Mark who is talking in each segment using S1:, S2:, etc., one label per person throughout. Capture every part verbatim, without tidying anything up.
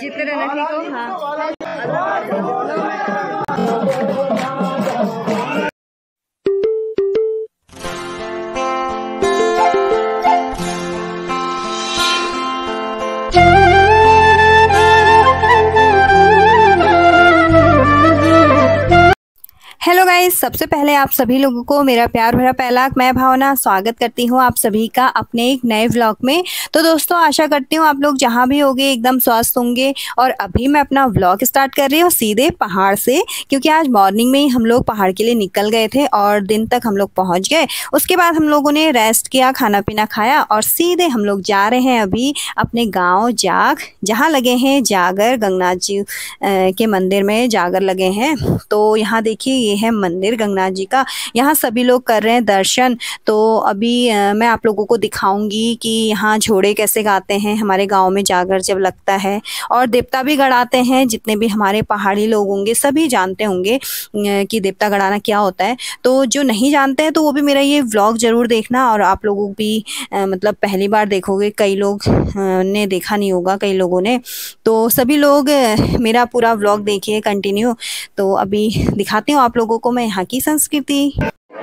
S1: जीतते रहना सीखो। हाँ
S2: हेलो गाइस, सबसे पहले आप सभी लोगों को मेरा प्यार भरा पहला मैं भावना स्वागत करती हूँ आप सभी का अपने एक नए व्लॉग में। तो दोस्तों, आशा करती हूँ आप लोग जहाँ भी होंगे एकदम स्वस्थ होंगे। और अभी मैं अपना व्लॉग स्टार्ट कर रही हूँ सीधे पहाड़ से, क्योंकि आज मॉर्निंग में ही हम लोग पहाड़ के लिए निकल गए थे और दिन तक हम लोग पहुँच गए। उसके बाद हम लोगों ने रेस्ट किया, खाना पीना खाया और सीधे हम लोग जा रहे हैं अभी अपने गाँव जाग, जहाँ लगे हैं जागर, गंगनाथ जी के मंदिर में जागर लगे हैं। तो यहाँ देखिए, ये है मंदिर गंगनाथ जी का। यहाँ सभी लोग कर रहे हैं दर्शन। तो अभी आ, मैं आप लोगों को दिखाऊंगी कि यहाँ झोड़े कैसे गाते हैं हमारे गांव में जागर जब लगता है, और देवता भी गड़ाते हैं। जितने भी हमारे पहाड़ी लोग होंगे सभी जानते होंगे कि देवता गड़ाना क्या होता है। तो जो नहीं जानते हैं तो वो भी मेरा ये व्लॉग ज़रूर देखना। और आप लोगों भी आ, मतलब पहली बार देखोगे, कई लोग आ, ने देखा नहीं होगा, कई लोगों ने। तो सभी लोग मेरा पूरा व्लॉग देखिए कंटिन्यू। तो अभी दिखाती हूँ आप लोगों को मैं यहाँ की संस्कृति।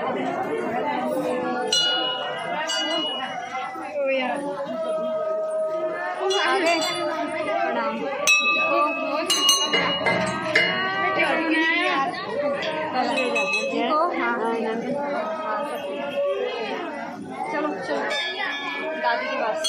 S1: चलो चलो दादी के पास।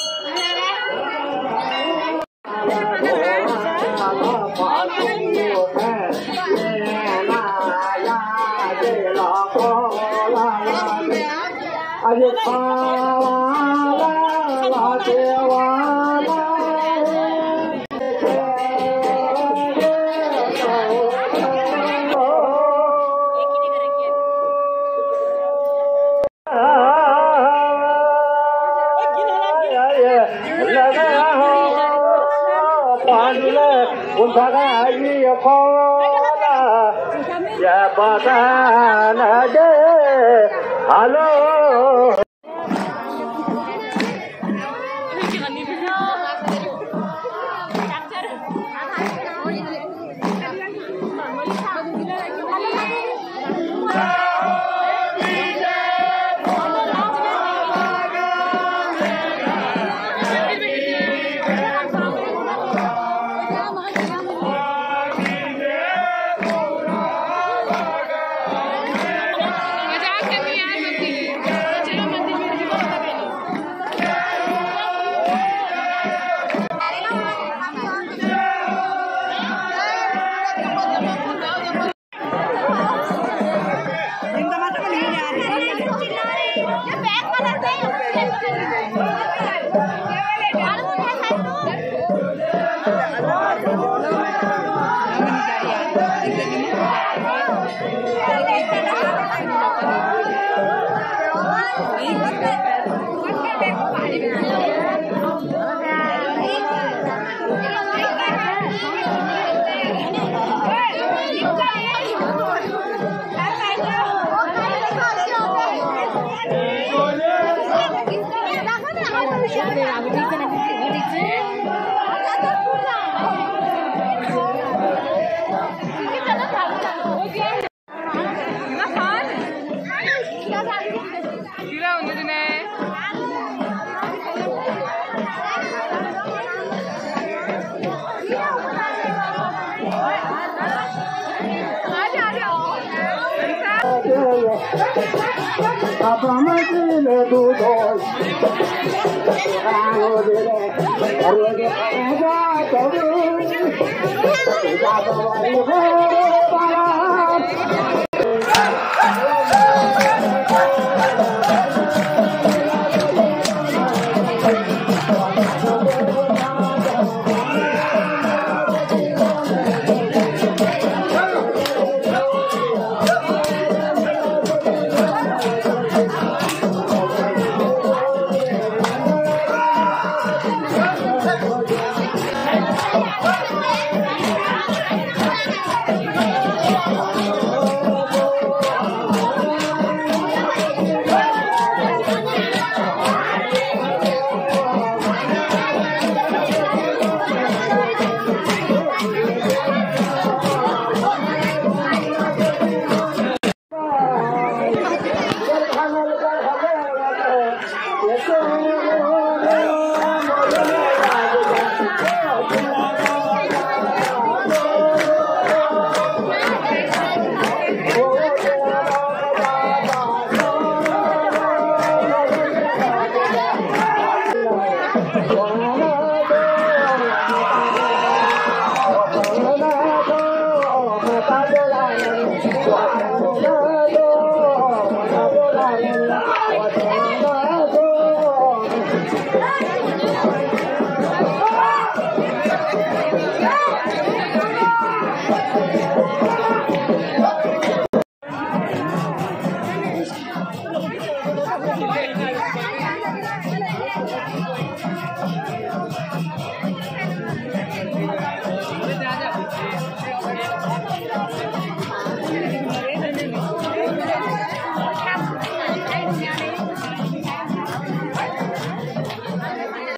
S3: हेलो
S1: है।